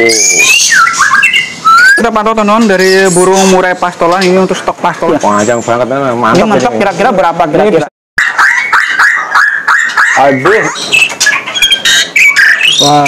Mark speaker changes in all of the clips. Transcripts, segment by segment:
Speaker 1: Kita pantau tenon dari burung murai pastolan ini untuk stok pastol.
Speaker 2: Panjang banget, mantap.
Speaker 1: Ini mantap, kira-kira berapa kira-kira?
Speaker 2: Aduh.
Speaker 1: Wah.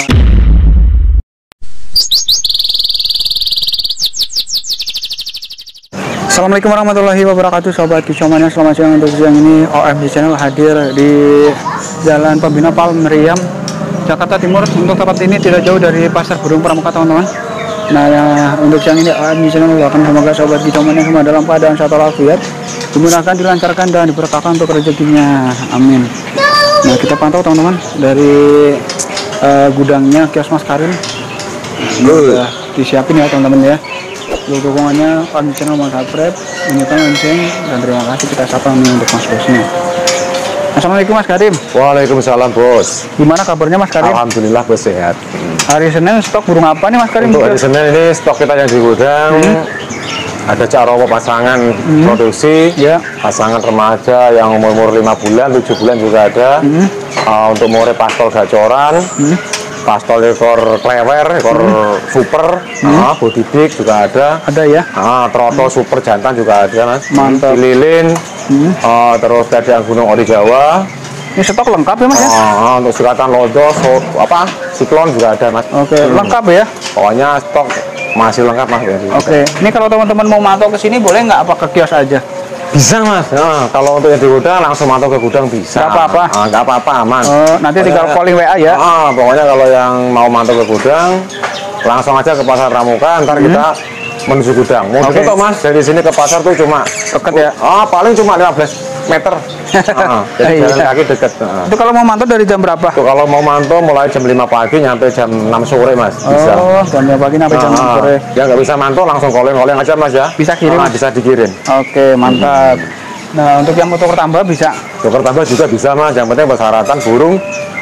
Speaker 1: Assalamualaikum warahmatullahi wabarakatuh, sobat kicauannya. Selamat siang. Untuk siang ini OFD Channel hadir di Jalan Pembina Palmeriam, Jakarta Timur. Untuk tempat ini tidak jauh dari Pasar Burung Pramuka, teman-teman. Nah, untuk siang ini OFD Channel akan semoga sobat kicauannya semua dalam keadaan sehat walafiat, dimudahkan, dilancarkan, dan diberkahkan untuk rezekinya. Amin. Nah, kita pantau teman-teman dari gudangnya kios Mas Karim. Udah disiapin ya teman-teman ya. Untuk dukungannya, Pak Channel mau subscribe, menyukai lonceng, dan terima kasih. Kita sapa nih untuk Mas Bosnya. Assalamualaikum Mas Karim.
Speaker 2: Waalaikumsalam bos.
Speaker 1: Gimana kabarnya Mas Karim?
Speaker 2: Alhamdulillah bos sehat.
Speaker 1: Hari Senin stok burung apa nih Mas Karim?
Speaker 2: Untuk hari Senin ini stok kita yang di gudang ada Carowo pasangan produksi,
Speaker 1: ya.
Speaker 2: Pasangan remaja yang umur 5 bulan, 7 bulan juga ada. Untuk murai pastol gacoran. Pastol ekor klewer, ekor super, body big juga ada.
Speaker 1: Ada ya?
Speaker 2: Trotol super jantan juga ada mas.
Speaker 1: Mantap.
Speaker 2: Lilin, terus dadang gunung ori Jawa.
Speaker 1: Ini stok lengkap ya mas ya?
Speaker 2: Untuk sukatan lodos, siklon juga ada mas.
Speaker 1: Oke, lengkap ya?
Speaker 2: Pokoknya stok masih lengkap mas.
Speaker 1: Oke, ini kalau teman-teman mau mantau ke sini boleh nggak apa ke kios aja?
Speaker 2: Bisa mas, kalau untuk yang di gudang langsung mantau ke gudang bisa.
Speaker 1: Nggak apa-apa?
Speaker 2: Nggak apa-apa, aman.
Speaker 1: Nanti tinggal calling WA ya?
Speaker 2: Pokoknya kalau yang mau mantau ke gudang, langsung aja ke Pasar Pramuka, ntar kita menuju gudang. Mau deket toh mas, dari sini ke pasar tuh cuma
Speaker 1: deket ya?
Speaker 2: Paling cuma 15 meter. Jadi jalan kaki deket.
Speaker 1: Itu kalau mau mantau dari jam berapa?
Speaker 2: Tuh, kalau mau mantau mulai jam 5 pagi nyampe jam 6 sore mas. Bisa.
Speaker 1: Jam 5 pagi sampai jam 6 sore.
Speaker 2: Ya nggak bisa mantau langsung calling aja mas ya.
Speaker 1: Bisa kirim?
Speaker 2: Bisa dikirim.
Speaker 1: Oke, mantap. Nah, untuk yang mau tukar tambah bisa?
Speaker 2: Tukar tambah juga bisa mas. Yang penting persyaratan burung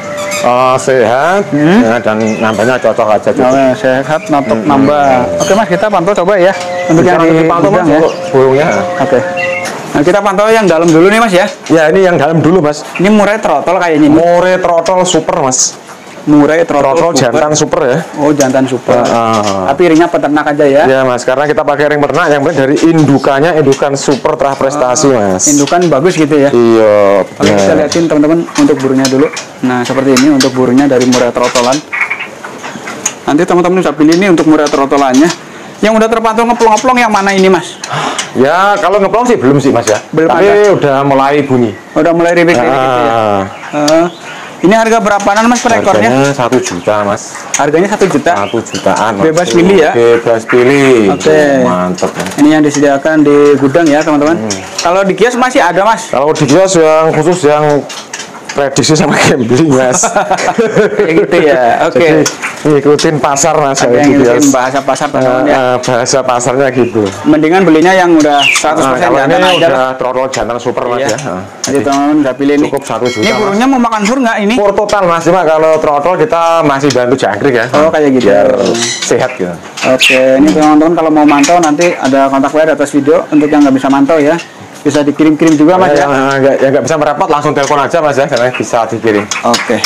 Speaker 2: sehat ya, dan nambahnya cocok aja.
Speaker 1: Sehat, notok nambah. Oke mas, kita pantau coba ya. Untuk yang
Speaker 2: dipantau mas ya. Burungnya.
Speaker 1: Oke. Nah, kita pantau yang dalam dulu nih mas ya.
Speaker 2: Ya ini yang dalam dulu mas.
Speaker 1: Ini murai trotol kayaknya.
Speaker 2: Murai trotol super mas.
Speaker 1: Murai trotol
Speaker 2: jantan super ya.
Speaker 1: Oh jantan super. Tapi ringnya peternak aja ya.
Speaker 2: Ya mas, karena kita pakai ring peternak yang penting dari indukannya, indukan super terah prestasi mas.
Speaker 1: Indukan bagus gitu ya.
Speaker 2: Iya.
Speaker 1: Oke, kita liatin teman-teman untuk burungnya dulu. Nah seperti ini untuk burungnya dari murai trotolan. Nanti teman-teman bisa pilih ini untuk murai trotolannya. Yang udah terpantau ngeplong-ngeplong yang mana ini mas?
Speaker 2: Ya kalau ngeplong sih belum sih mas ya.
Speaker 1: Belum.
Speaker 2: Tapi
Speaker 1: ada.
Speaker 2: Udah mulai bunyi.
Speaker 1: Udah mulai ribet gitu ya. Ini harga berapaan mas per ekornya?
Speaker 2: Harganya 1 juta mas.
Speaker 1: Harganya 1 juta?
Speaker 2: 1 jutaan.
Speaker 1: Bebas pilih ya?
Speaker 2: Bebas pilih.
Speaker 1: Oke.
Speaker 2: Mantap.
Speaker 1: Ini yang disediakan di gudang ya teman-teman. Kalau di kios masih ada mas?
Speaker 2: Kalau di kios yang khusus yang prediksi sama gambling mas.
Speaker 1: Kayak gitu ya. Oke.
Speaker 2: Ngikutin pasar mas.
Speaker 1: Ada yang ngikutin bahasa pasar teman-teman ya.
Speaker 2: Bahasa pasarnya gitu.
Speaker 1: Mendingan belinya yang udah 100% jantan aja.
Speaker 2: Udah trotol jantan super mas ya.
Speaker 1: Jadi teman-teman udah pilih nih.
Speaker 2: Cukup 1 juta.
Speaker 1: Ini burungnya mau makan fur nggak ini?
Speaker 2: Fur total mas. Cuma kalau trotol kita masih bantu jangkrik ya.
Speaker 1: Oh kayak gitu.
Speaker 2: Biar sehat gitu.
Speaker 1: Oke. Ini teman-teman kalau mau mantau nanti ada kontak WA di atas video untuk yang nggak bisa mantau ya. Bisa dikirim-kirim juga mas ya?
Speaker 2: Yang nggak bisa merapat langsung telepon aja mas ya, karena bisa dikirim.
Speaker 1: Oke.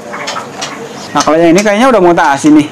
Speaker 1: Nah kalau yang ini kayaknya udah mutasi nih.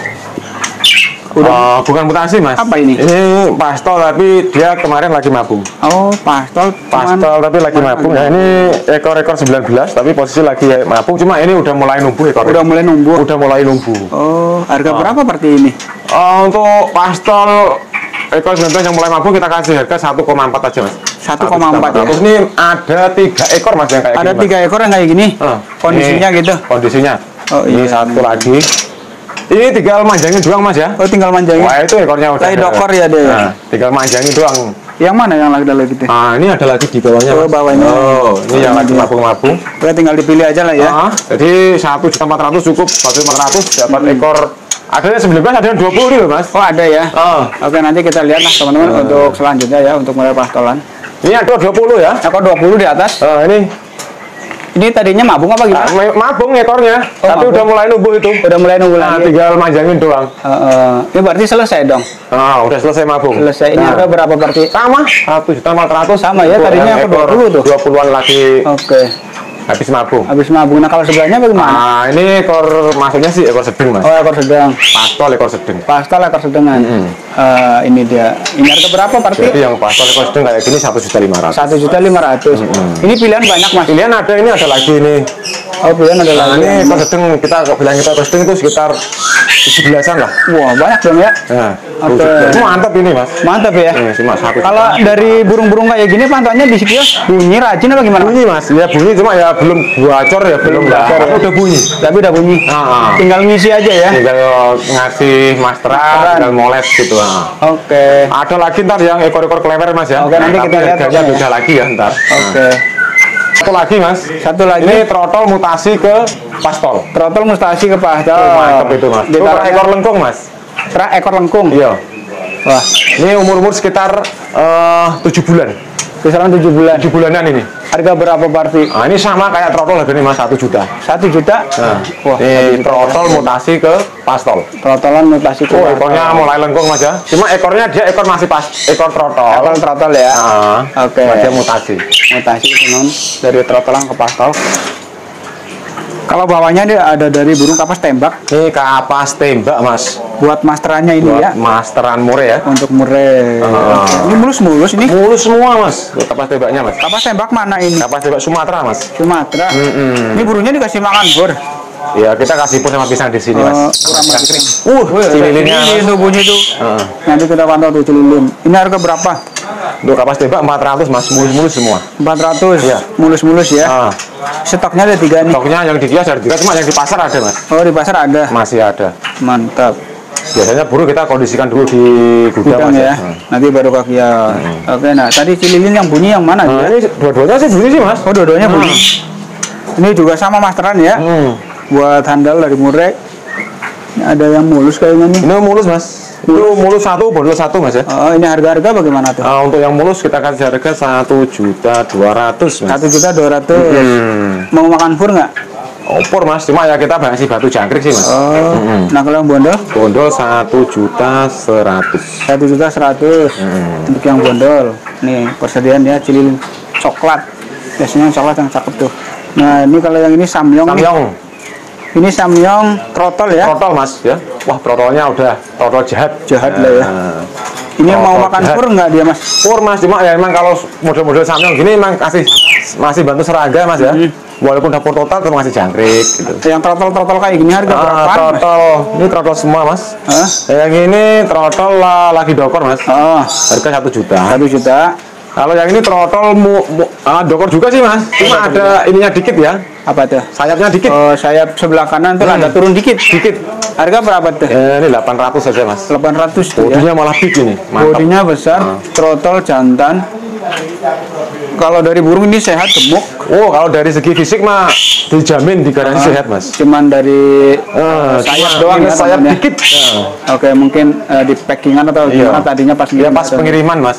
Speaker 2: Bukan mutasi mas.
Speaker 1: Apa ini?
Speaker 2: Ini pastol tapi dia kemarin lagi mabung.
Speaker 1: Oh pastol
Speaker 2: tapi lagi mabung ya. Ini ekor-ekor 19 tapi posisi lagi mabung. Cuma ini udah mulai numbuh ekor.
Speaker 1: Udah mulai numbuh. Oh harga berapa seperti ini?
Speaker 2: Untuk pastol ekor 19 yang mulai mabung kita kasih harga 1,4 aja mas.
Speaker 1: 1,4 ya.
Speaker 2: Terus ini ada 3 ekor mas yang kayak
Speaker 1: ada
Speaker 2: gini.
Speaker 1: Ada 3 ekor yang kayak gini. Kondisinya
Speaker 2: ini,
Speaker 1: gitu.
Speaker 2: Kondisinya.
Speaker 1: Oh,
Speaker 2: ini
Speaker 1: iya.
Speaker 2: satu lagi. Ini tinggal manjangin doang mas ya.
Speaker 1: Oh tinggal manjangin.
Speaker 2: Wah itu ekornya udah.
Speaker 1: Kayak dokor ya deh.
Speaker 2: Nah, tinggal manjangin doang.
Speaker 1: Yang mana yang lagi gitu?
Speaker 2: Ini ada lagi di bawahnya.
Speaker 1: Oh bawahnya.
Speaker 2: Oh ini yang lagi mabung-mabung.
Speaker 1: Oke tinggal dipilih aja lah ya.
Speaker 2: Jadi 1.400.000 cukup. 1.400.000 dapat ekor. Ada yang 19, ada yang 20 nih loh mas.
Speaker 1: Oh ada ya. Oke nanti kita lihat lah teman-teman untuk selanjutnya ya untuk mulai pastolan.
Speaker 2: Ini ada 20 ya.
Speaker 1: Ekor 20 di atas. Ini tadinya mabung apa gimana?
Speaker 2: Mabung ekornya, tapi
Speaker 1: mabung.
Speaker 2: udah mulai numbuh itu.
Speaker 1: Udah mulai numbuh lagi.
Speaker 2: Tinggal manjangin doang.
Speaker 1: Ini berarti selesai dong.
Speaker 2: Udah selesai mabung.
Speaker 1: Selesai. Ini harga berapa berarti?
Speaker 2: Sama, 1.400.000.
Speaker 1: Sama ya, tadinya aku 20 tuh.
Speaker 2: 20-an lagi.
Speaker 1: Oke.
Speaker 2: habis mabung.
Speaker 1: Habis mabung. Nah kalau sebelahnya bagaimana?
Speaker 2: Nah, ini ekor masuknya sih ekor sedang mas.
Speaker 1: Oh ekor sedang.
Speaker 2: Pastol ekor sedang.
Speaker 1: Pastol ekor sedengan. Ini dia. Ini harga berapa Parti?
Speaker 2: Jadi yang pastol ekor sedang kayak gini 1.500.000.
Speaker 1: 1.500.000. Ini pilihan banyak mas.
Speaker 2: Pilihan ada, ini ada lagi ini.
Speaker 1: Oh pilihan ada lagi.
Speaker 2: Ini ekor sedang kita bilang kita ekor sedang itu sekitar 17-an lah.
Speaker 1: Wah banyak dong ya.
Speaker 2: Nah,
Speaker 1: Oke.
Speaker 2: mantap ini mas.
Speaker 1: Mantap ya.
Speaker 2: Ini cuma 1 juta.
Speaker 1: Kalau dari burung-burung kayak gini pantauannya di kios bunyi rajin apa gimana?
Speaker 2: Bunyi mas, ya bunyi cuma ya belum bocor ya belum lah.
Speaker 1: Bocor, ya.
Speaker 2: Udah bunyi.
Speaker 1: Tapi udah bunyi. Tinggal ngisi aja ya.
Speaker 2: Tinggal ngasih masteran, tinggal moles gitu.
Speaker 1: Oke.
Speaker 2: Ada lagi ntar yang ekor-ekor klewer mas ya.
Speaker 1: Oke, nanti kita lihat
Speaker 2: harganya beda lagi ya ntar.
Speaker 1: Oke.
Speaker 2: Satu lagi mas.
Speaker 1: Satu lagi.
Speaker 2: Ini trotol mutasi ke pastol.
Speaker 1: Trotol mustasi ke pastol.
Speaker 2: Mantap itu mas. Itu ekor lengkung mas.
Speaker 1: Ekor lengkung.
Speaker 2: Iya.
Speaker 1: Wah.
Speaker 2: Ini umur sekitar 7 bulan.
Speaker 1: Kisaran 7 bulan.
Speaker 2: 7 bulanan ini.
Speaker 1: Harga berapa Parti?
Speaker 2: Nah, ini sama kayak trotol harganya mas 1 juta.
Speaker 1: 1 juta.
Speaker 2: Nah,
Speaker 1: wah.
Speaker 2: Ini trotol mutasi ke pastol.
Speaker 1: Trotolan mutasi ke.
Speaker 2: Oh, ekornya mulai lengkung mas ya. Cuma ekornya dia ekor masih ekor trotol.
Speaker 1: Ekor trotol ya.
Speaker 2: Oke. Dia mutasi.
Speaker 1: Mutasi teman dari trotolan ke pastol. Kalau bawahnya dia ada dari burung kapas tembak.
Speaker 2: Ini kapas tembak mas.
Speaker 1: Buat masterannya ini
Speaker 2: buat
Speaker 1: ya.
Speaker 2: Masteran mure ya.
Speaker 1: Untuk mure. Ini mulus-mulus ini.
Speaker 2: Mulus semua mas. Buat kapas tembaknya mas.
Speaker 1: Kapas tembak mana ini?
Speaker 2: Kapas tembak Sumatera mas.
Speaker 1: Sumatera. Ini burungnya dikasih makan bor.
Speaker 2: Ya kita kasih pun sama pisang di sini mas.
Speaker 1: Cililinnya itu bunyi itu. Nanti kita pantau tuh cililin. Ini harga berapa?
Speaker 2: Untuk kapas tembak 400 mas. Mulus-mulus semua.
Speaker 1: 400.
Speaker 2: Iya.
Speaker 1: Mulus-mulus ya. Stoknya ada 3 nih.
Speaker 2: Stoknya yang di kios ada 3, cuma yang di pasar ada mas.
Speaker 1: Oh di pasar ada.
Speaker 2: Masih ada.
Speaker 1: Mantap.
Speaker 2: Biasanya burung kita kondisikan dulu di gudang mas
Speaker 1: ya. Nanti baru ke kios. Oke, nah tadi cililin yang bunyi yang mana?
Speaker 2: Ini dua-duanya sih bunyi sih mas.
Speaker 1: Oh dua-duanya bunyi. Ini juga sama masteran ya. Buat handal dari murek. Ini ada yang mulus kayaknya nih.
Speaker 2: Ini mulus mas. Itu mulus 1, bondol 1 mas ya.
Speaker 1: Oh ini harga-harga bagaimana tuh?
Speaker 2: Untuk yang mulus kita kasih harga 1.200.000 mas.
Speaker 1: 1.200.000. Mau makan pur nggak?
Speaker 2: Opor mas, cuma ya kita masih batu jangkrik sih mas.
Speaker 1: Nah kalau yang bondol?
Speaker 2: Bondol 1.100.000.
Speaker 1: 1.100.000. Untuk yang bondol. Nih persediaan ya cililin coklat. Biasanya yang coklat yang cakep tuh. Nah ini kalau yang ini samyong. Ini samyong trotol ya?
Speaker 2: Trotol mas ya. Wah trotolnya udah trotol jahat.
Speaker 1: Jahat lah ya. Ini mau makan pur nggak dia mas?
Speaker 2: Pur mas, cuma ya emang kalau model-model samyong gini emang masih bantu serangga mas ya. Walaupun dapur total tetap masih jangkrik gitu.
Speaker 1: Yang trotol kayak gini harga berapa?
Speaker 2: Trotol, ini trotol semua mas. Yang ini trotol lagi dokor mas. Harga 1 juta.
Speaker 1: 1 juta.
Speaker 2: Kalau yang ini trotol dokor juga sih mas. Cuma ada ininya dikit ya.
Speaker 1: Apa tuh?
Speaker 2: Sayapnya dikit.
Speaker 1: Oh, sayap sebelah kanan tuh ada turun dikit. Harga berapa tuh?
Speaker 2: Ini 800 saja mas.
Speaker 1: 800 tuh ya.
Speaker 2: Bodinya malah big ini. Mantap.
Speaker 1: Bodinya besar, trotol jantan. Kalau dari burung ini sehat, gemuk.
Speaker 2: Oh, kalau dari segi fisik mah dijamin digaransi sehat mas.
Speaker 1: Cuman dari sayap doang ya,
Speaker 2: sayap dikit.
Speaker 1: Oke, mungkin di packingan atau gimana tadinya pas
Speaker 2: pengiriman mas.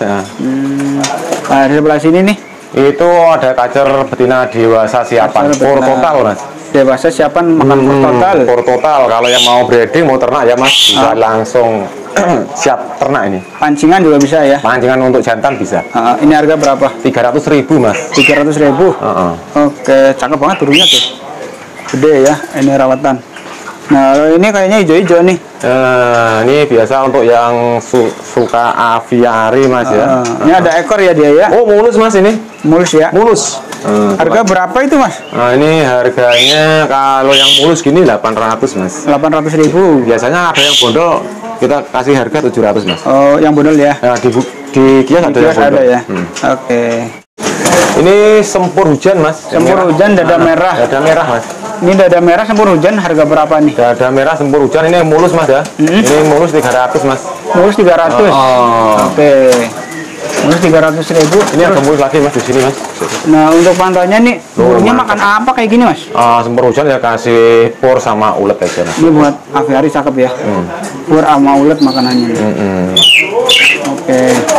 Speaker 1: Nah, di sebelah sini nih.
Speaker 2: Itu ada kacer betina dewasa siapan pur total mas.
Speaker 1: Dewasa siapan makan pur total.
Speaker 2: Pur total. Kalau yang mau breeding mau ternak ya mas bisa langsung siap ternak ini.
Speaker 1: Pancingan juga bisa ya? Pancingan
Speaker 2: untuk jantan bisa.
Speaker 1: Ini harga berapa?
Speaker 2: 300.000 mas.
Speaker 1: 300.000. Oke, cakep banget turunnya tuh. Gede ya, ini rawatan. Nah, ini kayaknya hijau-hijau nih.
Speaker 2: Ini biasa untuk yang suka aviari mas ya.
Speaker 1: Ini ada ekor ya dia ya?
Speaker 2: Oh mulus mas ini.
Speaker 1: Mulus ya?
Speaker 2: Mulus.
Speaker 1: Harga berapa itu mas?
Speaker 2: Nah ini harganya kalau yang mulus gini 800 mas.
Speaker 1: 800.000.
Speaker 2: Biasanya ada yang bondol kita kasih harga 700 mas.
Speaker 1: Oh yang bondol ya?
Speaker 2: Nah, di kios ada yang bondol.
Speaker 1: Ada ya? Oke.
Speaker 2: Ini sempur hujan mas.
Speaker 1: Sempur hujan dada merah.
Speaker 2: Dada merah mas.
Speaker 1: Ini dada merah sempur hujan harga berapa nih?
Speaker 2: Dada merah sempur hujan ini mulus mas ya. Ini mulus 300 mas.
Speaker 1: Mulus 300. Oke. Mulus 300.000.
Speaker 2: Ini ada mulus lagi mas di sini mas.
Speaker 1: Nah untuk pantauannya nih, burungnya makan apa kayak gini mas?
Speaker 2: Sempur hujan ya kasih pur sama ulet aja mas.
Speaker 1: Ini buat aviari cakep ya. Pur sama ulet makanannya. Oke.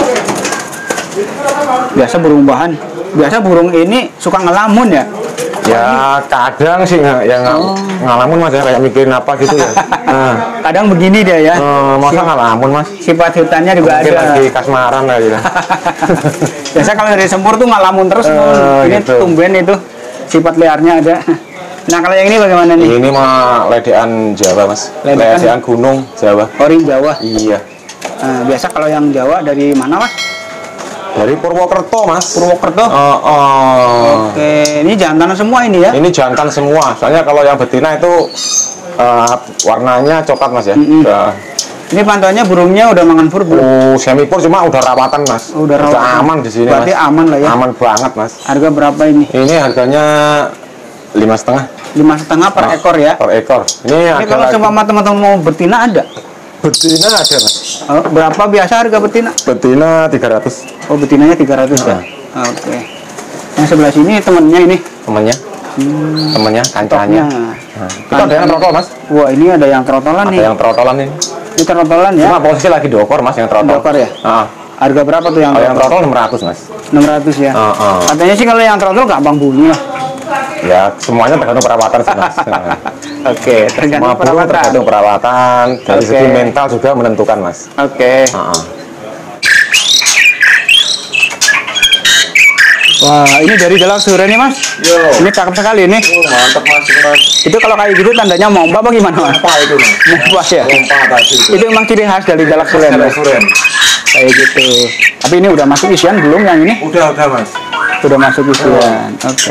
Speaker 1: Biasa burung bahan. Biasa burung ini suka ngelamun ya?
Speaker 2: Ya kadang sih yang ngalamun mas ya kayak mikirin apa gitu ya.
Speaker 1: Kadang begini dia ya.
Speaker 2: Masa ngalamun mas?
Speaker 1: Sifat hutannya juga
Speaker 2: mungkin
Speaker 1: ada.
Speaker 2: Lagi kasmaran kali ya.
Speaker 1: Biasa kalau dari sempur tuh ngalamun terus. Ini gitu. Tumben itu. Sifat liarnya ada. Nah kalau yang ini bagaimana nih?
Speaker 2: Ini mah ledean Jawa mas. Ledean gunung Jawa.
Speaker 1: Ori Jawa.
Speaker 2: Iya.
Speaker 1: Biasa kalau yang Jawa dari mana mas?
Speaker 2: Dari Purwokerto mas.
Speaker 1: Purwokerto. Oke, ini jantan semua ini ya? Ini
Speaker 2: jantan semua. Soalnya kalau yang betina itu warnanya coklat mas ya.
Speaker 1: Ini pantauannya burungnya udah makan pur belum?
Speaker 2: Semi pur cuma udah rawatan mas. Udah aman di sini.
Speaker 1: Berarti
Speaker 2: mas.
Speaker 1: Aman lah ya?
Speaker 2: Aman banget mas.
Speaker 1: Harga berapa ini?
Speaker 2: Ini harganya 5,5.
Speaker 1: 5,5 per ekor ya?
Speaker 2: Per ekor. Ini
Speaker 1: kalau sama teman-teman mau betina ada?
Speaker 2: Betina ada mas.
Speaker 1: Berapa biasa harga betina?
Speaker 2: Betina 300.
Speaker 1: Oh betinanya 300 ya? Oke. Yang sebelah sini temennya ini?
Speaker 2: Temennya kancanya. Kita ada yang trotol mas.
Speaker 1: Wah ini ada yang trotolan nih.
Speaker 2: Ada yang trotolan ini.
Speaker 1: Ini trotolan ya?
Speaker 2: Cuma posisi lagi dokor mas yang trotol.
Speaker 1: Dokor ya? Harga berapa tuh yang
Speaker 2: trotol 600 mas.
Speaker 1: 600 ya? Katanya sih kalau yang trotol gampang bunyi lah.
Speaker 2: Ya semuanya tergantung perawatan sih mas.
Speaker 1: Oke,
Speaker 2: tergantung perawatan. Dari segi mental juga menentukan mas.
Speaker 1: Oke. Wah, ini dari Jalak Sure nih mas.
Speaker 2: Yo.
Speaker 1: Ini cakep sekali nih.
Speaker 2: Mantap mas.
Speaker 1: Itu kalau kayak gitu tandanya mompa apa gimana mas?
Speaker 2: Mompa itu mas.
Speaker 1: Mompa ya.
Speaker 2: Mompa tadi.
Speaker 1: Itu memang ciri khas dari Jalak Sure. Kayak gitu. Tapi ini udah masuk isian belum yang ini?
Speaker 2: Udah mas.
Speaker 1: Udah masuk isian. Oke.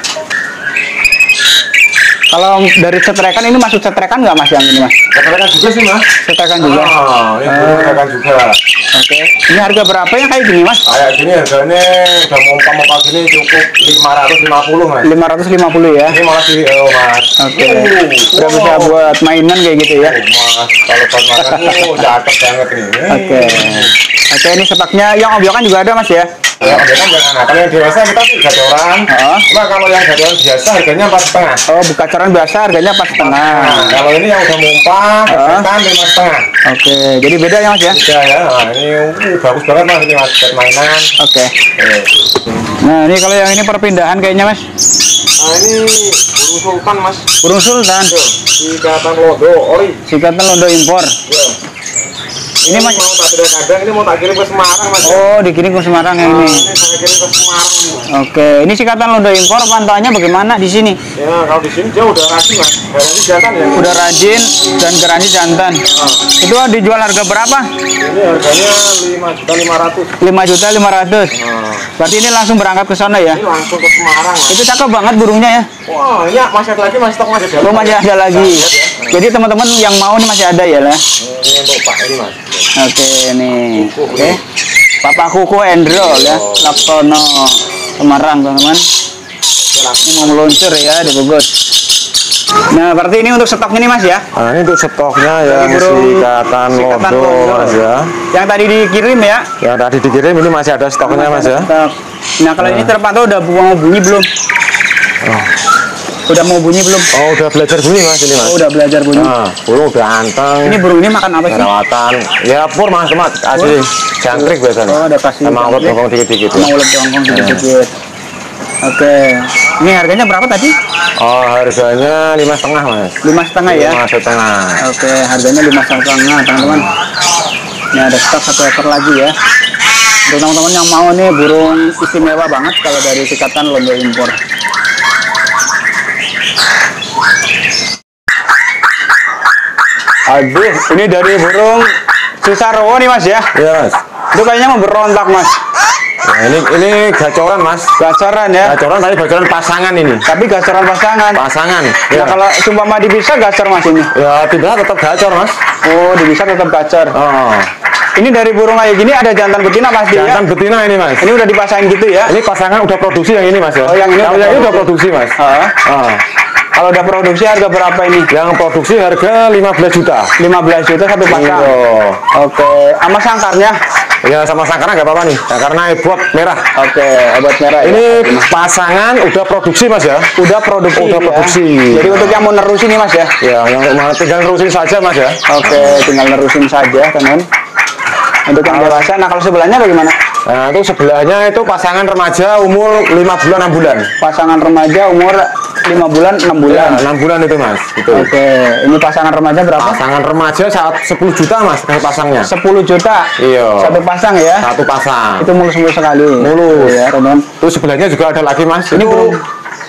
Speaker 1: Kalau dari setrekan ini masuk setrekan nggak mas yang ini mas?
Speaker 2: Setrekan juga sih mas.
Speaker 1: Setrekan juga.
Speaker 2: Ini setrekan juga.
Speaker 1: Oke. Ini harga berapa yang kayak gini mas?
Speaker 2: Kayak gini harganya udah mompa gini cukup 550 mas.
Speaker 1: 550 ya?
Speaker 2: Ini malah di mas.
Speaker 1: Oke. Udah bisa buat mainan kayak gitu ya?
Speaker 2: Mas, kalau buat makan cakep banget nih.
Speaker 1: Oke, ini sepaknya yang obyokan juga ada mas ya?
Speaker 2: Ya, obyokan jangan. Kalau yang dewasa kita sih gacoran. Cuma kalau yang gacoran biasa harganya 4,5.
Speaker 1: Oh, bukacoran biasa harganya 4,5.
Speaker 2: Kalau ini yang udah mumpah, kan 5,5.
Speaker 1: Oke, jadi beda ya mas ya?
Speaker 2: Beda ya. Nah, ini bagus banget mas ini mas buat mainan.
Speaker 1: Oke. Nah, ini kalau yang ini perpindahan kayaknya mas?
Speaker 2: Nah, ini burung sultan mas.
Speaker 1: Burung sultan?
Speaker 2: Sikatan londo ori.
Speaker 1: Sikatan londo impor. Ini mas
Speaker 2: mau tak kandang, ini mau tak kirim ke Semarang mas.
Speaker 1: Oh, dikirim ke Semarang yang ini.
Speaker 2: Ini saya kirim ke Semarang.
Speaker 1: Oke, ini sikatan londo impor pantauannya bagaimana di sini?
Speaker 2: Ya, kalau di sini dia udah rajin mas. Garansi jantan ya.
Speaker 1: Udah rajin dan garansi jantan. Itu dijual harga berapa?
Speaker 2: Ini harganya 5.500.000.
Speaker 1: 5.500.000. Berarti ini langsung berangkat ke sana ya?
Speaker 2: Ini langsung ke Semarang mas.
Speaker 1: Itu cakep banget burungnya ya?
Speaker 2: Wah, ini masih ada lagi mas, stok masih ada.
Speaker 1: Oh, masih ada lagi. Jadi teman-teman yang mau nih masih ada ya lah.
Speaker 2: Ini untuk Pak ini mas.
Speaker 1: Oke nih. Oke. Papa Kuku Endro ya, Laksono Semarang teman-teman. Ini mau meluncur ya di Bogor. Nah, berarti ini untuk stok ini mas ya?
Speaker 2: Nah, ini untuk stoknya yang sikatan londo mas ya.
Speaker 1: Yang tadi dikirim ya?
Speaker 2: Yang tadi dikirim ini masih ada stoknya mas ya.
Speaker 1: Nah, kalau ini terpantau udah mau bunyi belum? Udah mau bunyi belum?
Speaker 2: Oh, udah belajar bunyi mas ini mas.
Speaker 1: Oh, udah belajar bunyi.
Speaker 2: Nah, burung udah anteng.
Speaker 1: Ini burung ini makan apa sih?
Speaker 2: Perawatan. Ya pur mas, kasih jangkrik biasanya.
Speaker 1: Oh, ada kasih.
Speaker 2: Sama ulet jongkong dikit-dikit.
Speaker 1: Sama ulet jongkong dikit-dikit. Oke. Ini harganya berapa tadi? Oh,
Speaker 2: harganya 5,5 mas.
Speaker 1: 5,5 ya?
Speaker 2: 5,5.
Speaker 1: Oke, harganya 5,5 teman-teman. Ini ada stok 1 ekor lagi ya. Untuk teman-teman yang mau nih burung istimewa banget kalau dari sikatan londo impor. Aduh, ini dari burung Cisarwo nih mas ya?
Speaker 2: Iya mas.
Speaker 1: Itu kayaknya mau berontak mas.
Speaker 2: Nah, ini gacoran mas.
Speaker 1: Gacoran ya?
Speaker 2: Gacoran tapi gacoran pasangan ini.
Speaker 1: Tapi gacoran pasangan? Pasangan. Ya, kalau sumpah dipisah gacor mas ini? Ya tidak, tetap gacor mas. Oh, dipisah tetap gacor. Oh. Ini dari burung kayak gini ada jantan betina pasti ya? Jantan betina ini mas. Ini udah dipasangin gitu ya? Ini pasangan udah produksi yang ini mas ya? Oh yang ini udah produksi mas. Kalau udah produksi harga berapa ini? Yang produksi harga 15 juta. 15 juta satu pasang. Oke. Sama sangkarnya? Ya sama sangkarnya nggak apa-apa nih. Ya, karena ebot merah. Oke, ebot merah. Ini ya. Pasangan udah produksi mas ya? Udah produksi. Udah produksi. Ya. Jadi untuk yang mau nerusin nih mas ya? Ya, yang mau tinggal nerusin saja mas ya? Oke, tinggal nerusin saja teman. Untuk yang dewasa, nah kalau sebelahnya bagaimana? Nah itu sebelahnya itu pasangan remaja umur 5 bulan 6 bulan. Pasangan remaja umur 5 bulan 6 bulan. Ya, 6 bulan itu mas. Gitu. Oke, ini pasangan remaja berapa? Pasangan remaja saat 10 juta mas pasangnya. 10 juta. Iya. Satu pasang ya? Satu pasang. Itu mulus-mulus sekali. Mulus. Ya teman. Terus sebelahnya juga ada lagi mas. Ini burung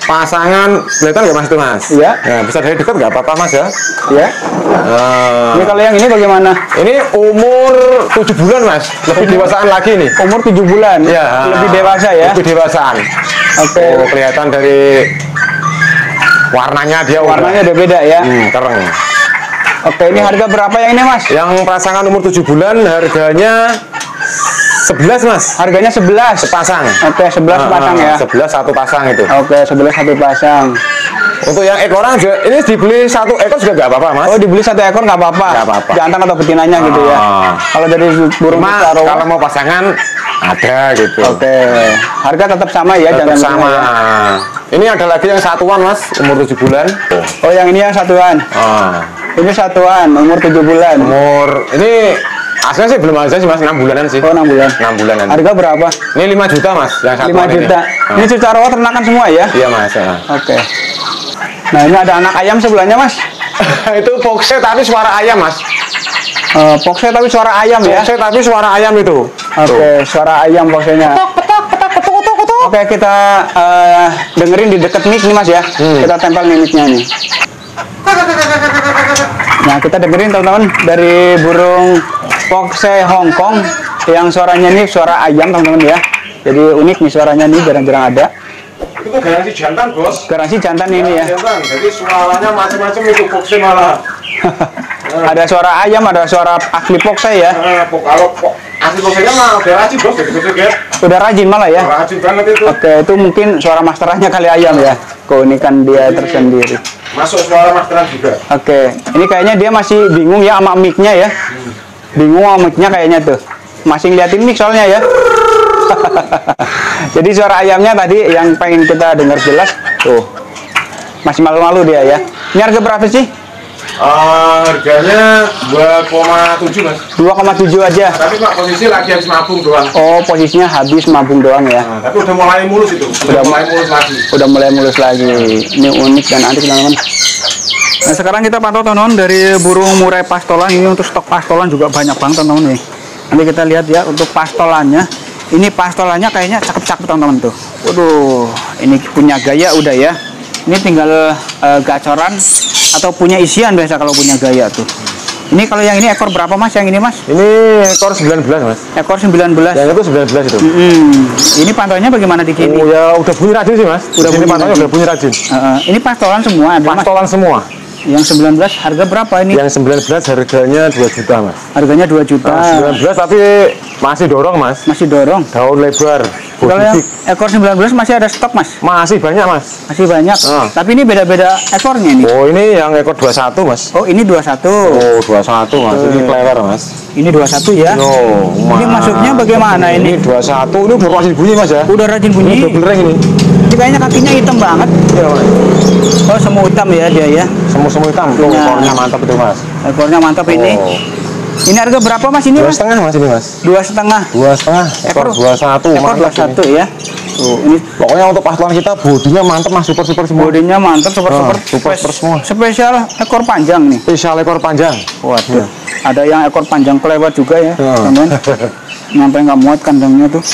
Speaker 2: pasangan kelihatan nggak mas itu mas?
Speaker 1: Iya.
Speaker 2: Nah, bisa dari dekat nggak apa-apa mas ya?
Speaker 1: Iya. Ini kalau yang ini bagaimana?
Speaker 2: Ini umur 7 bulan mas, lebih dewasaan lagi nih.
Speaker 1: Umur 7 bulan.
Speaker 2: Iya.
Speaker 1: Lebih dewasa ya?
Speaker 2: Lebih dewasaan.
Speaker 1: Oke.
Speaker 2: Oh, kelihatan dari warnanya dia.
Speaker 1: Warnanya udah beda ya?
Speaker 2: Terang.
Speaker 1: Oke, ini harga berapa yang ini mas?
Speaker 2: Yang pasangan umur 7 bulan harganya 11 mas.
Speaker 1: Harganya 11
Speaker 2: Sepasang.
Speaker 1: Oke, 11 pasang ya?
Speaker 2: 11 satu pasang itu.
Speaker 1: Oke, 11 satu pasang.
Speaker 2: Untuk yang ekoran juga, ini dibeli 1 ekor juga nggak apa-apa mas.
Speaker 1: Oh, dibeli 1 ekor nggak apa-apa?
Speaker 2: Nggak apa-apa.
Speaker 1: Jantan atau betinanya gitu ya? Kalau dari burung
Speaker 2: Cuma
Speaker 1: Jawa,
Speaker 2: kalau mau pasangan ada gitu.
Speaker 1: oke. Harga tetap sama ya?
Speaker 2: Tetap
Speaker 1: jangan
Speaker 2: sama.
Speaker 1: betina ya?
Speaker 2: Ini ada lagi yang satuan mas, umur 7 bulan.
Speaker 1: Oh, yang ini yang satuan? Ini satuan, umur 7 bulan.
Speaker 2: Ini aslinya sih belum ada sih mas, 6 bulanan sih.
Speaker 1: Oh, 6 bulan.
Speaker 2: 6 bulanan.
Speaker 1: Harga berapa?
Speaker 2: Ini 5 juta mas, yang
Speaker 1: 5 juta. Ini cuca rawa ternakan semua ya?
Speaker 2: Iya mas.
Speaker 1: Oke. Nah, ini ada anak ayam sebelahnya mas.
Speaker 2: Itu pokse tapi suara ayam mas.
Speaker 1: Pokse tapi suara ayam ya?
Speaker 2: Pokse tapi suara ayam itu.
Speaker 1: Oke, suara ayam poksenya. Oke, kita dengerin di deket mic nih mas ya. Kita tempel nih mic-nya nih. Nah, kita dengerin teman-teman dari burung pokse Hongkong yang suaranya nih suara ayam teman-teman ya. Jadi unik nih suaranya nih, jarang-jarang ada.
Speaker 2: Itu garansi jantan bos.
Speaker 1: Garansi jantan ini ya.
Speaker 2: Jantan. Jadi suaranya macam-macam itu pokse malah.
Speaker 1: Ada suara ayam, ada suara asli pokse ya.
Speaker 2: Kalau asli poksenya mah udah rajin bos, jadi
Speaker 1: Udah rajin malah ya.
Speaker 2: rajin banget itu.
Speaker 1: Oke, itu mungkin suara masterannya kali ayam ya. Keunikan dia tersendiri.
Speaker 2: Masuk suara masteran juga.
Speaker 1: Oke, ini kayaknya dia masih bingung ya sama mic-nya ya. Bingung sama mic-nya kayaknya tuh. Masih ngeliatin mic soalnya ya. Jadi suara ayamnya tadi yang pengen kita dengar jelas tuh. Masih malu-malu dia ya. Ini harga berapa sih?
Speaker 2: Harganya 2,7 mas.
Speaker 1: 2,7 aja.
Speaker 2: Tapi pak posisi lagi habis mabung doang.
Speaker 1: Oh, posisinya habis mabung doang ya.
Speaker 2: Tapi udah mulai mulus itu. Udah mulai mulus lagi.
Speaker 1: Udah mulai mulus lagi. Ini unik dan antik teman-teman. Nah, sekarang kita pantau teman-teman dari burung murai pastolan. Ini untuk stok pastolan juga banyak banget teman-teman nih. Nanti kita lihat ya untuk pastolannya. Ini pastolannya kayaknya cakep-cakep teman-teman tuh. Waduh, ini punya gaya udah ya. Ini tinggal gacoran atau punya isian biasa kalau punya gaya tuh. Ini kalau yang ini ekor berapa mas? Yang ini mas?
Speaker 2: Ini ekor 19 mas.
Speaker 1: Ekor 19.
Speaker 2: Yang itu 19 itu.
Speaker 1: Ini pantauannya bagaimana di sini?
Speaker 2: Oh ya udah bunyi rajin sih mas.
Speaker 1: Udah
Speaker 2: ini
Speaker 1: bunyi
Speaker 2: pantauannya
Speaker 1: rajin.
Speaker 2: udah bunyi rajin.
Speaker 1: Ini pastolan semua ada mas?
Speaker 2: Pastolan semua.
Speaker 1: Yang 19 harga berapa ini?
Speaker 2: Yang 19 harganya 2 juta mas.
Speaker 1: Harganya 2 juta.
Speaker 2: 19 tapi masih dorong mas.
Speaker 1: Masih dorong.
Speaker 2: Daun lebar.
Speaker 1: Kalau yang
Speaker 2: Bodidik.
Speaker 1: ekor 19 masih ada stok mas?
Speaker 2: Masih banyak mas.
Speaker 1: Masih banyak. Tapi ini beda-beda ekornya nih.
Speaker 2: Oh ini yang ekor 21 mas.
Speaker 1: Oh ini 21.
Speaker 2: Oh 21 mas. Ini klewer mas.
Speaker 1: Ini 21 ya.
Speaker 2: Oh,
Speaker 1: Ini masuknya bagaimana ini?
Speaker 2: Ini 21. Ini udah rajin bunyi mas ya.
Speaker 1: Udah rajin bunyi.
Speaker 2: Ini double ring ini.
Speaker 1: Ini kayaknya kakinya hitam banget.
Speaker 2: Iya mas.
Speaker 1: Oh semu hitam ya dia ya.
Speaker 2: Semu-semu hitam. Tuh,
Speaker 1: Punya-
Speaker 2: ekornya mantap itu mas.
Speaker 1: Ekornya mantap ini. Ini harga berapa mas ini
Speaker 2: Dua
Speaker 1: mas?
Speaker 2: setengah mas ini mas.
Speaker 1: 2,5.
Speaker 2: 2,5. Ekor 21.
Speaker 1: Ekor
Speaker 2: Mantap
Speaker 1: 21
Speaker 2: ini.
Speaker 1: ya. Tuh, ini
Speaker 2: Pokoknya untuk pastolan kita bodinya mantap mas. Super semua.
Speaker 1: bodinya mantap, super
Speaker 2: super semua.
Speaker 1: Spesial ekor panjang nih.
Speaker 2: Spesial ekor panjang.
Speaker 1: Waduh, ada yang ekor panjang kelewat juga ya, teman-teman. Sampai nggak muat kandangnya tuh.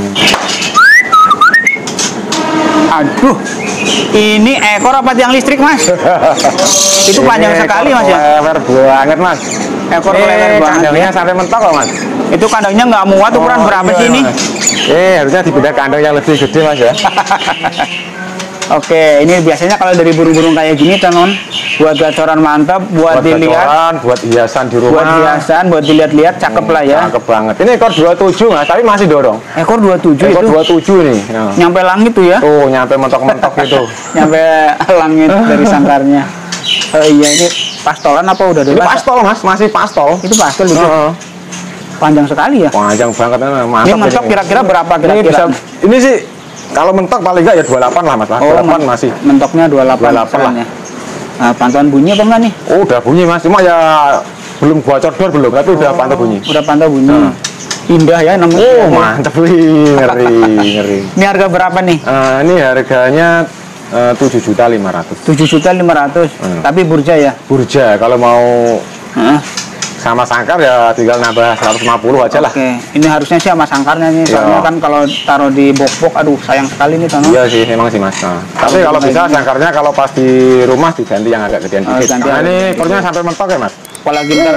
Speaker 1: Aduh, ini ekor apa tiang listrik mas? Itu panjang sekali mas ya.
Speaker 2: Lebar banget mas.
Speaker 1: Ekor lebar banget
Speaker 2: Kandangnya
Speaker 1: ya.
Speaker 2: sampai mentok loh mas.
Speaker 1: Itu kandangnya nggak muat, ukuran berapa sih ini?
Speaker 2: Harusnya dipindah kandang yang lebih gede mas ya.
Speaker 1: Oke, ini biasanya kalau dari burung-burung kayak gini teman, buat gacoran mantap, buat dilihat,
Speaker 2: gacoran, buat hiasan di rumah.
Speaker 1: buat hiasan, buat dilihat-lihat, cakep lah ya.
Speaker 2: Cakep banget. Ini ekor 27 mas, tapi masih dorong.
Speaker 1: Ekor 27
Speaker 2: Ekor
Speaker 1: itu
Speaker 2: 27 nih. Ya.
Speaker 1: nyampe langit tuh ya.
Speaker 2: Tuh nyampe mentok-mentok itu.
Speaker 1: Nyampe langit dari sangkarnya. Oh iya, ini pastolan apa udah
Speaker 2: Ini
Speaker 1: dewasa?
Speaker 2: pastol mas, masih pastol.
Speaker 1: Itu pastol itu.
Speaker 2: Heeh.
Speaker 1: Panjang sekali ya.
Speaker 2: Panjang banget, mantap.
Speaker 1: Ini mentok kira-kira berapa
Speaker 2: Ini
Speaker 1: kira-kira?
Speaker 2: bisa, ini sih kalau mentok paling enggak ya 28 lah mas. 28 masih.
Speaker 1: Mentoknya 28
Speaker 2: 28 lah.
Speaker 1: misalnya. Nah, pantauan bunyi apa enggak nih?
Speaker 2: Oh udah bunyi mas, cuma ya belum gua cordor belum, tapi udah pantau bunyi.
Speaker 1: Udah pantau bunyi. Indah ya namanya.
Speaker 2: Oh mantap, wih, ngeri, ngeri.
Speaker 1: Ini harga berapa nih?
Speaker 2: Ini harganya 7.500.000.
Speaker 1: 7.500.000. Tapi burja ya.
Speaker 2: Burja kalau mau
Speaker 1: Heeh.
Speaker 2: sama sangkar ya tinggal nambah 150 aja lah.
Speaker 1: Oke, ini harusnya sih sama sangkarnya nih, soalnya kan kalau taruh di box-box, aduh sayang sekali nih teman.
Speaker 2: Iya sih, emang sih mas. Nah, tapi kalau bisa sangkarnya kalau pas di rumah diganti yang agak gedean dikit. Nah ini ekornya sampai mentok ya mas.
Speaker 1: Apalagi ntar,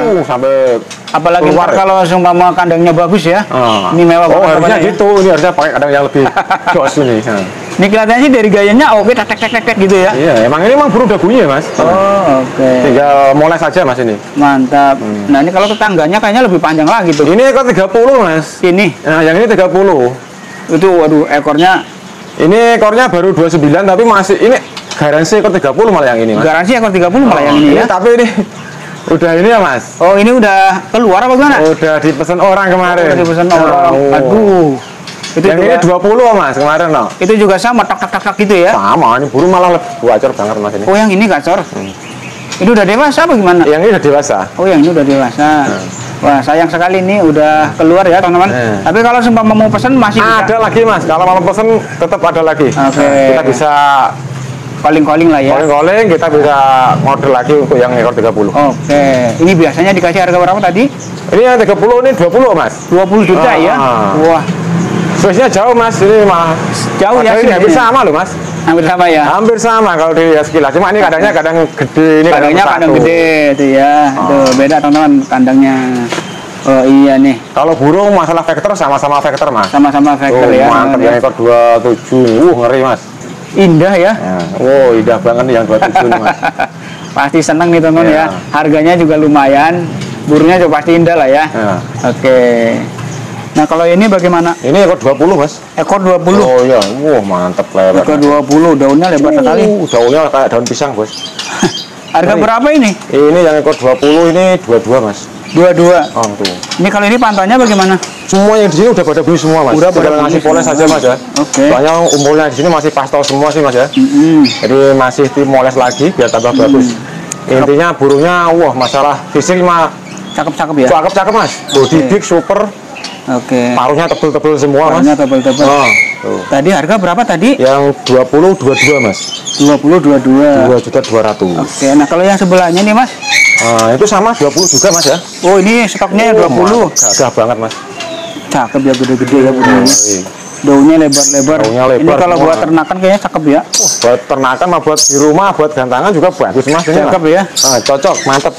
Speaker 2: sampai
Speaker 1: ntar kalau sumpama kandangnya bagus ya, ini mewah banget.
Speaker 2: Harusnya gitu, ini harusnya pakai kandang yang lebih jos ini.
Speaker 1: Ini kelihatannya sih dari gayanya oke, tek gitu ya.
Speaker 2: Iya, emang ini emang burung dagunya mas.
Speaker 1: Oh oke.
Speaker 2: Tinggal moles saja mas ini.
Speaker 1: Mantap. Nah ini kalau tetangganya kayaknya lebih panjang lagi tuh.
Speaker 2: Ini ekor 30 mas.
Speaker 1: Ini.
Speaker 2: Nah yang ini 30.
Speaker 1: Itu waduh ekornya.
Speaker 2: Ini ekornya baru 29 tapi masih ini garansi ekor 30 malah yang ini mas.
Speaker 1: Garansi ekor 30 malah yang ini ya.
Speaker 2: Tapi ini udah ini ya mas.
Speaker 1: Oh ini udah keluar apa gimana?
Speaker 2: Udah dipesan orang kemarin.
Speaker 1: Udah dipesan orang. Aduh.
Speaker 2: Itu yang juga, ini 20 mas kemarin no.
Speaker 1: Itu juga sama tak gitu ya?
Speaker 2: Sama, ini burung malah lebih gacor banget mas ini.
Speaker 1: Oh yang ini gacor? Ini udah dewasa apa gimana?
Speaker 2: Yang ini udah dewasa.
Speaker 1: Oh yang ini udah dewasa. Wah sayang sekali ini udah keluar ya teman-teman. Tapi kalau sempat mau pesan masih bisa.
Speaker 2: Ada lagi mas, kalau mau pesan tetap ada lagi.
Speaker 1: Oke.
Speaker 2: Kita bisa
Speaker 1: calling lah ya.
Speaker 2: Calling kita bisa order lagi untuk yang ekor 30.
Speaker 1: Oke. Ini biasanya dikasih harga berapa tadi?
Speaker 2: Ini yang 30 ini 20 mas.
Speaker 1: 20 juta ya. Wah.
Speaker 2: Spesinya jauh mas, ini mah
Speaker 1: jauh ya.
Speaker 2: Ini hampir sama loh mas.
Speaker 1: Hampir sama ya.
Speaker 2: Hampir sama kalau dilihat sekilas. Cuma ini kadangnya kadang gede, ini
Speaker 1: kadang gede itu ya. Tuh beda teman-teman kandangnya. Oh iya nih.
Speaker 2: Kalau burung masalah vektor sama-sama vektor mas.
Speaker 1: Sama-sama vektor ya.
Speaker 2: Mantap yang ekor 27. Ngeri mas.
Speaker 1: Indah ya.
Speaker 2: Oh indah banget nih yang 27 nih mas.
Speaker 1: Pasti seneng nih teman ya. Harganya juga lumayan. Burungnya juga pasti indah lah ya. Oke. Nah kalau ini bagaimana?
Speaker 2: Ini ekor 20 mas.
Speaker 1: Ekor 20.
Speaker 2: Oh iya, wah mantap lebar.
Speaker 1: Ekor 20, daunnya lebar sekali.
Speaker 2: Daunnya kayak daun pisang bos.
Speaker 1: Harga berapa ini?
Speaker 2: Ini yang ekor 20 ini 22 mas.
Speaker 1: 22.
Speaker 2: Oh tuh.
Speaker 1: Ini kalau ini pantaunya bagaimana?
Speaker 2: Semua yang di sini udah pada bunyi semua mas.
Speaker 1: Udah pada
Speaker 2: ngasih poles aja mas ya.
Speaker 1: Oke.
Speaker 2: Soalnya umurnya di sini masih pastol semua sih mas ya. Jadi masih moles lagi biar tambah bagus. Intinya burungnya, wah masalah fisik mah
Speaker 1: cakep ya.
Speaker 2: Cakep mas. Body big super.
Speaker 1: Oke.
Speaker 2: Paruhnya tebel-tebel semua mas.
Speaker 1: Paruhnya tebel-tebel. Tadi harga berapa tadi?
Speaker 2: Yang 20 22 mas.
Speaker 1: 20 22.
Speaker 2: 2.200.000.
Speaker 1: Oke. Nah kalau yang sebelahnya nih mas?
Speaker 2: Itu sama 20 juga mas ya.
Speaker 1: Oh ini stoknya 20.
Speaker 2: Gagah banget mas.
Speaker 1: Cakep ya, gede-gede ya burungnya. Daunnya lebar-lebar. Ini kalau buat ternakan kayaknya cakep ya.
Speaker 2: Buat ternakan mah buat di rumah, buat gantangan juga bagus mas.
Speaker 1: Cakep ya.
Speaker 2: Cocok, mantep.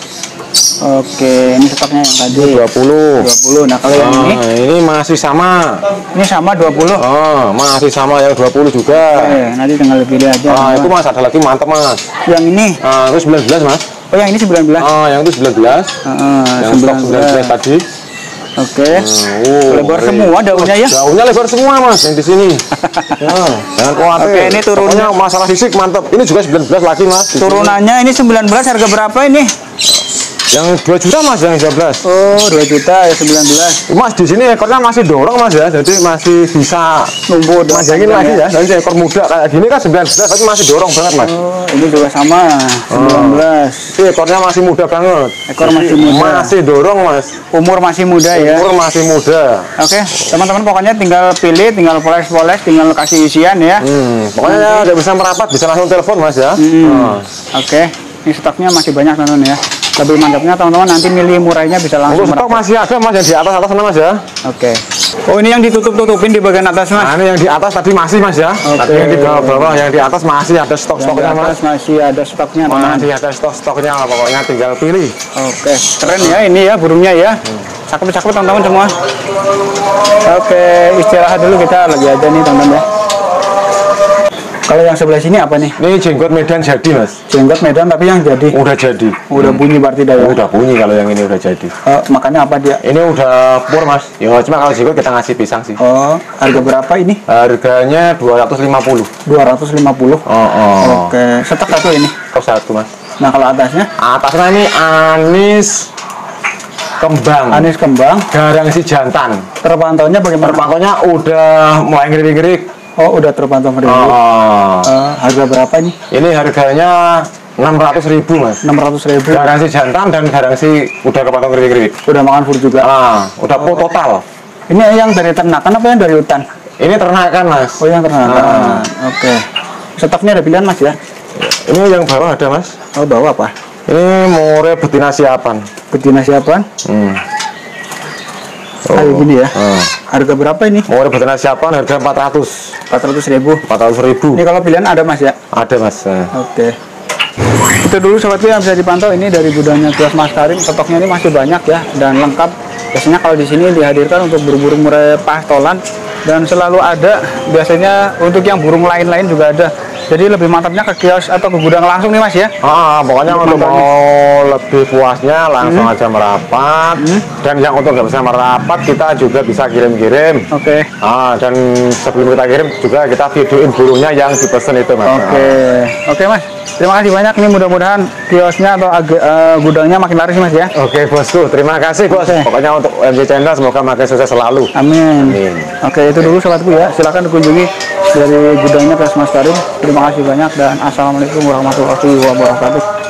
Speaker 1: Oke, ini stoknya yang tadi
Speaker 2: 20.
Speaker 1: Nah kalau yang
Speaker 2: ini masih sama.
Speaker 1: Ini sama 20.
Speaker 2: Masih sama yang 20 juga.
Speaker 1: Oke, nanti tinggal pilih aja.
Speaker 2: Itu mas ada lagi mantep mas.
Speaker 1: Yang ini?
Speaker 2: Itu 19 mas.
Speaker 1: Oh yang ini 19.
Speaker 2: Yang itu 19. Yang stok 19 tadi.
Speaker 1: Oke. Lebar semua daunnya ya.
Speaker 2: Daunnya lebar semua mas yang di sini. Jangan khawatir.
Speaker 1: Oke, ini turunnya
Speaker 2: masalah fisik mantep. Ini juga 19 lagi mas.
Speaker 1: Turunannya ini 19 harga berapa ini?
Speaker 2: Yang 2 juta mas, yang 19.
Speaker 1: Oh 2 juta ya 19.
Speaker 2: Mas di sini ekornya masih dorong mas ya, jadi masih bisa
Speaker 1: nunggu
Speaker 2: manjangin lagi ya. Nanti ekor muda kayak gini kan 19 tapi masih dorong banget mas.
Speaker 1: Oh ini juga sama 19.
Speaker 2: Ini ekornya masih muda banget.
Speaker 1: Ekor masih muda.
Speaker 2: Masih dorong mas.
Speaker 1: Umur masih muda ya.
Speaker 2: Umur masih muda.
Speaker 1: Oke teman-teman pokoknya tinggal pilih, tinggal poles-poles, tinggal kasih isian ya.
Speaker 2: Pokoknya nggak bisa merapat, bisa langsung telepon mas ya.
Speaker 1: Oke. Ini stoknya masih banyak teman-teman ya. Lebih mantapnya teman-teman nanti milih murahnya bisa langsung.
Speaker 2: Untuk stok masih ada mas yang di atas sana mas ya.
Speaker 1: Oke. Oh ini yang ditutup-tutupin di bagian atas mas.
Speaker 2: Nah ini yang di atas tadi masih mas ya. Tapi yang di bawah yang di atas masih ada stok-stoknya mas.
Speaker 1: Masih ada stoknya.
Speaker 2: Masih ada stok-stoknya pokoknya tinggal pilih.
Speaker 1: Oke. Keren ya ini ya burungnya ya. Cakep-cakep teman-teman semua. Oke istirahat dulu kita lagi aja nih teman-teman ya. Kalau yang sebelah sini apa nih?
Speaker 2: Ini jenggot Medan jadi mas.
Speaker 1: Jenggot Medan tapi yang jadi.
Speaker 2: Udah jadi.
Speaker 1: Udah bunyi berarti dah ya.
Speaker 2: Udah bunyi kalau yang ini udah jadi.
Speaker 1: Makannya apa dia?
Speaker 2: Ini udah pur mas. Ya cuma kalau jenggot kita ngasih pisang sih.
Speaker 1: Oh harga berapa ini?
Speaker 2: Harganya 250.
Speaker 1: 250. Oke. Stok satu ini?
Speaker 2: Stok satu mas.
Speaker 1: Nah kalau atasnya?
Speaker 2: Atasnya ini anis kembang.
Speaker 1: Anis kembang.
Speaker 2: Garansi jantan.
Speaker 1: Terpantaunya bagaimana?
Speaker 2: Terpantaunya udah mulai ngerik-ngerik.
Speaker 1: Oh udah terpantau hari ini. Harga berapa ini?
Speaker 2: Ini harganya 600.000 mas.
Speaker 1: 600.000.
Speaker 2: Garansi jantan dan garansi udah kepantau ngerik-ngerik.
Speaker 1: Udah makan food juga.
Speaker 2: Udah full total.
Speaker 1: Ini yang dari ternakan apa yang dari hutan?
Speaker 2: Ini ternakan mas.
Speaker 1: Oh yang ternakan. Oke. Stoknya ada pilihan mas ya?
Speaker 2: Ini yang bawah ada mas.
Speaker 1: Oh bawah apa?
Speaker 2: Ini more betina siapan.
Speaker 1: Betina siapan. Kayak gini ya. Harga berapa ini?
Speaker 2: More betina siapan harga 400.
Speaker 1: 400.000.
Speaker 2: 400.000.
Speaker 1: Ini kalau pilihan ada Mas ya?
Speaker 2: Ada Mas.
Speaker 1: Oke. Itu dulu sobatku yang bisa dipantau ini dari gudangnya kios Mas Karim. Stoknya ini masih banyak ya dan lengkap. Biasanya kalau di sini dihadirkan untuk burung-burung murai pastolan dan selalu ada. Biasanya untuk yang burung lain-lain juga ada. Jadi lebih mantapnya ke kios atau ke gudang langsung nih Mas ya?
Speaker 2: Pokoknya untuk mau lebih puasnya langsung aja merapat. Dan yang untuk nggak bisa merapat kita juga bisa kirim-kirim.
Speaker 1: Oke.
Speaker 2: Dan sebelum kita kirim juga kita videoin burungnya yang dipesan itu Mas.
Speaker 1: Oke Mas. Terima kasih banyak. Ini mudah-mudahan kiosnya atau gudangnya makin laris Mas ya.
Speaker 2: Oke bosku, terima kasih bos. Pokoknya untuk OMJ Channel semoga makin sukses selalu.
Speaker 1: Amin. Oke, itu dulu sobatku ya. Silakan dikunjungi dari gudangnya kios Mas Karim. Terima kasih banyak dan assalamualaikum warahmatullahi wabarakatuh.